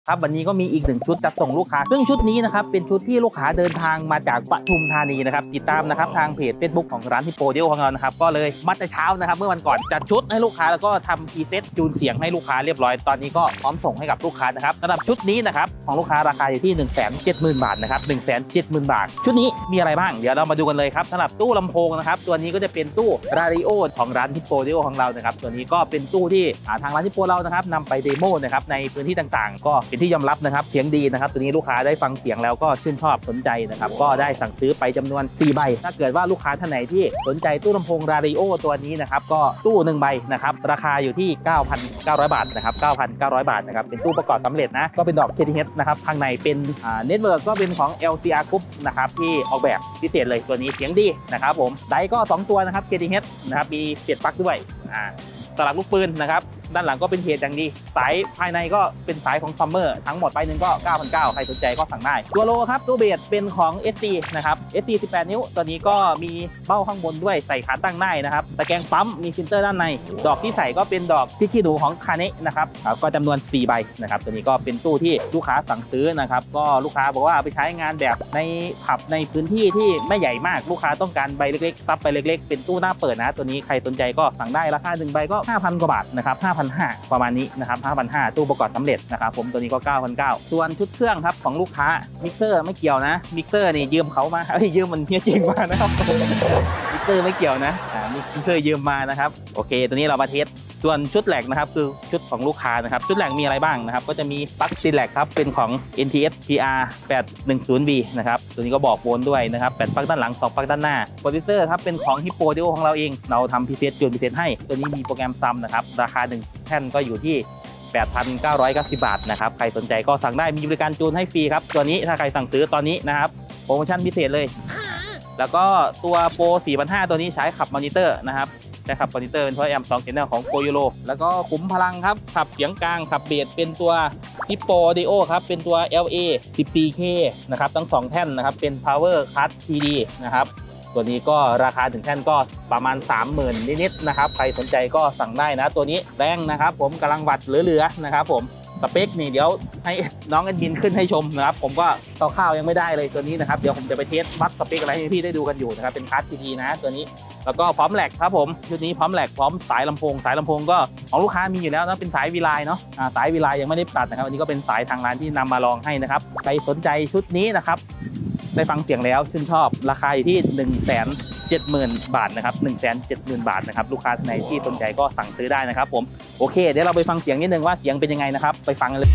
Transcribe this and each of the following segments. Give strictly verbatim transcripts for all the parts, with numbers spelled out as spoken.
ครับวันนี้ก็มีอีกหนึ่งชุดจัดส่งลูกค้าซึ่งชุดนี้นะครับเป็นชุดที่ลูกค้าเดินทางมาจากปทุมธานีนะครับติดตามนะครับทางเพจ Facebook ของร้านฮิปโปเดียวของเรานะครับก็เลยมัดแต่เช้านะครับเมื่อวันก่อนจัดชุดให้ลูกค้าแล้วก็ทำพรีเซตจูนเสียงให้ลูกค้าเรียบร้อยตอนนี้ก็พร้อมส่งให้กับลูกค้านะครับสำหรับชุดนี้นะครับของลูกค้าราคาอยู่ที่ หนึ่งแสนเจ็ดหมื่น บาทนะครับ หนึ่งแสนเจ็ดหมื่น บาทชุดนี้มีอะไรบ้างเดี๋ยวเรามาดูกันเลยครับสำหรับตู้ลำโพงนะครับตัวนี้ก็จะเป็นตู้ราดิโอของร้านฮิปโปเดียวของเรานะครับตัวนี้ก็เป็นตู้ที่ทางร้านฮิปโปเรานะครับนำไปเดโมนะครับในพื้นที่ต่างๆก็เป็นที่ยอมรับนะครับเสียงดีนะครับตัวนี้ลูกค้าได้ฟังเสียงแล้วก็ชื่นชอบสนใจนะครับก็ได้สั่งซื้อไปจำนวนสี่ใบถ้าเกิดว่าลูกค้าท่านไหนที่สนใจตู้ลำโพงราดิโอตัวนี้นะครับก็ตู้หนึ่งใบนะครับราคาอยู่ที่ เก้าพันเก้าร้อย บาทนะครับ เก้าพันเก้าร้อย บาทนะครับเป็นตู้ประกอบสำเร็จนะก็เป็นดอก เค ที เอช นะครับข้างในเป็นเน็ตเวิร์กก็เป็นของ แอล ซี อาร์ Group นะครับที่ออกแบบพิเศษเลยตัวนี้เสียงดีนะครับผมไดก็สองตัวนะครับ เค ที เอช นะครับมีเสียบปลั๊กด้วยอ่าสลักลูกปืนนะครับด้านหลังก็เป็นเพจอย่างดีสายภายในก็เป็นสายของซัมเมอร์ทั้งหมดไปหนึ่งก็ เก้าพันเก้าร้อย ใครสนใจก็สั่งได้ตัวโลครับตัวเบสเป็นของ เอส ซี นะครับ เอส ซี สิบแปด นิ้วตัวนี้ก็มีเบ้าข้างบนด้วยใส่ขาตั้งได้นะครับตะแกรงปั๊มมีฟิลเตอร์ด้านในดอกที่ใส่ก็เป็นดอกที่ขี้หนูของคาเนะนะครับก็จำนวนสี่ใบนะครับตัวนี้ก็เป็นตู้ที่ลูกค้าสั่งซื้อนะครับก็ลูกค้าบอกว่าเอาไปใช้งานแบบในผับในพื้นที่ที่ไม่ใหญ่มากลูกค้าต้องการใบเล็กๆซับใบเล็กๆเป็นตู้หน้าเปิดนะตัวนี้ใครสนใจก็สั่งได้ราคาหนึ่งใบก็ ห้าพัน กว่าบาทนะครับ ห้าพันห้าร้อย ประมาณนี้นะครับ ห้าพันห้าร้อย ตู้ประกอบสำเร็จนะครับผมตัวนี้ก็ เก้าพันเก้าร้อย ส่วนชุดเครื่องครับของลูกค้ามิกเซอร์ไม่เกี่ยวนะมิกเซอร์นี่ยืมเขามาเอ้ยยืมมันเฮียจริงมานะครับมิกเซอร์ไม่เกี่ยวนะอ่ามิกเซอร์ยืมมานะครับโอเคตัวนี้เรามาเทสส่วนชุดแหลกนะครับคือชุดของลูกค้านะครับชุดแหลกมีอะไรบ้างนะครับก็จะมีปลั๊กซีแหลกครับเป็นของ เอ็น ที เอส พี อาร์ แปดหนึ่งศูนย์ บี นะครับตัวนี้ก็บอกโวลต์ด้วยนะครับแปดปลั๊กด้านหลังสองปลั๊กด้านหน้าโปรดิวเซอร์ครับเป็นของฮิปโปเดียวของเราเองเราทำพิเศษจูนพิเศษให้ตัวนี้มีโปรแกรมซัมนะครับราคาหนึ่งแท่นก็อยู่ที่ แปดพันเก้าร้อยเก้าสิบ บาทนะครับใครสนใจก็สั่งได้มีบริการจูนให้ฟรีครับตัวนี้ถ้าใครสั่งซื้อตอนนี้นะครับโปรโมชั่นพิเศษเลยแล้วก็ตัวโปร สี่พันห้าร้อย ตัวนี้ใช้ขับมอนิเตอร์นะครับใช้ขับมอนิเตอร์เป็นเพราะแอมสอง Channel ของโปรยูโรแล้วก็ขุมพลังครับขับเสียงกลางขับเบสเป็นตัวฮิปโปออดิโอครับเป็นตัว แอล เอ สิบสี่เค นะครับทั้งสองแท่นนะครับเป็น Power Cut ที ดี นะครับตัวนี้ก็ราคาถึงแท่นก็ประมาณ สามหมื่น นิดๆนะครับใครสนใจก็สั่งได้นะตัวนี้แรงนะครับผมกำลังวัดเหลือๆนะครับผมสเปคนี่เดี๋ยวให้น้องแอดมินขึ้นให้ชมนะครับผมก็คร่าวๆยังไม่ได้เลยตัวนี้นะครับเดี๋ยวผมจะไปเทสวัดสเปคอะไรให้พี่ได้ดูกันอยู่นะครับเป็นคัส ที ดี นะตัวนี้แล้วก็พร้อมแหลกครับผมชุดนี้พร้อมแหลกพร้อมสายลำโพงสายลำโพงก็ของลูกค้ามีอยู่แล้วนะเป็นสายวีไลน์เนาะสายวีไลน์ยังไม่ได้ตัดนะครับอันนี้ก็เป็นสายทางร้านที่นำมาลองให้นะครับใครสนใจชุดนี้นะครับได้ฟังเสียงแล้วชื่นชอบราคาอยู่ที่ หนึ่งแสนเจ็ดหมื่น บาทนะครับ หนึ่งแสนเจ็ดหมื่น บาทนะครับลูกค้าท่านไหนที่สนใจก็สั่งซื้อได้นะครับผมโอเคเดี๋ยวเราไปฟังเสียงนิดนึงว่าเสียงเป็นยังไงนะครับไปฟังกันเลย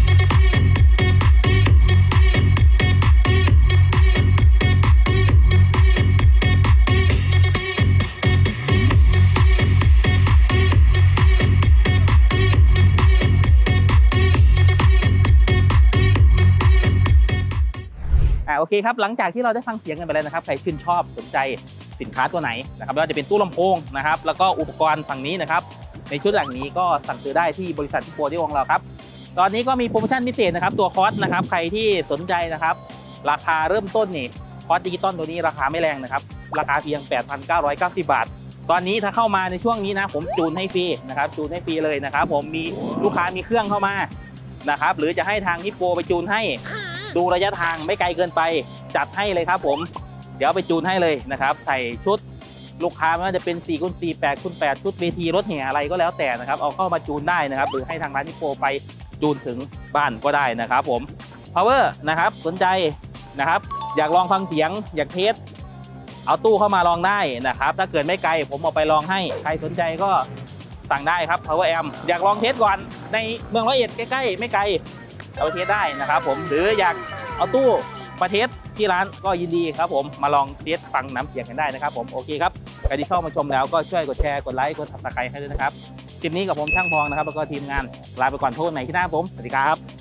โอเคครับหลังจากที่เราได้ฟังเสียงกันไปแล้วนะครับใครชื่นชอบสนใจสินค้าตัวไหนนะครับไม่ว่าจะเป็นตู้ลำโพงนะครับแล้วก็อุปกรณ์ฝั่งนี้นะครับในชุดหลังนี้ก็สั่งซื้อได้ที่บริษัทฮิปโปเดียวของเราครับตอนนี้ก็มีโปรโมชั่นพิเศษนะครับตัวคอร์สนะครับใครที่สนใจนะครับราคาเริ่มต้นนี่คอร์สดิจิตอลตัวนี้ราคาไม่แรงนะครับราคาเพียง แปดพันเก้าร้อยเก้าสิบ บาทตอนนี้ถ้าเข้ามาในช่วงนี้นะผมจูนให้ฟรีนะครับจูนให้ฟรีเลยนะครับผมมีลูกค้ามีเครื่องเข้ามานะครับหรือจะให้ทางฮิปโปไปจูนให้ดูระยะทางไม่ไกลเกินไปจัดให้เลยครับผมเดี๋ยวไปจูนให้เลยนะครับใส่ชุดลูกค้าไม่ว่าจะเป็น สี่คูณสี่ แปดคูณแปด ชุดเวทีรถแห่อะไรก็แล้วแต่นะครับเอาเข้ามาจูนได้นะครับหรือให้ทางร้านฮิปโปไปจูนถึงบ้านก็ได้นะครับผม Power นะครับสนใจนะครับอยากลองฟังเสียงอยากเทสเอาตู้เข้ามาลองได้นะครับถ้าเกิดไม่ไกลผมเอาไปลองให้ใครสนใจก็สั่งได้ครับ Power Amp อยากลองเทสก่อนในเมืองร้อยเอ็ดใกล้ๆไม่ไกลเอาเทสได้นะครับผมหรืออยากเอาตู้มาเทสที่ร้านก็ยินดีครับผมมาลองเทสฟังน้ำเสียงกันได้นะครับผมโอเคครับใครที่เข้ามาชมแล้วก็ช่วยกดแชร์กดไลค์กดซับสไครต์ให้ด้วยนะครับคลิปนี้กับผมช่างพองนะครับแล้วก็ทีมงานลาไปก่อนโทษใหม่ที่หน้าผมสวัสดีครับ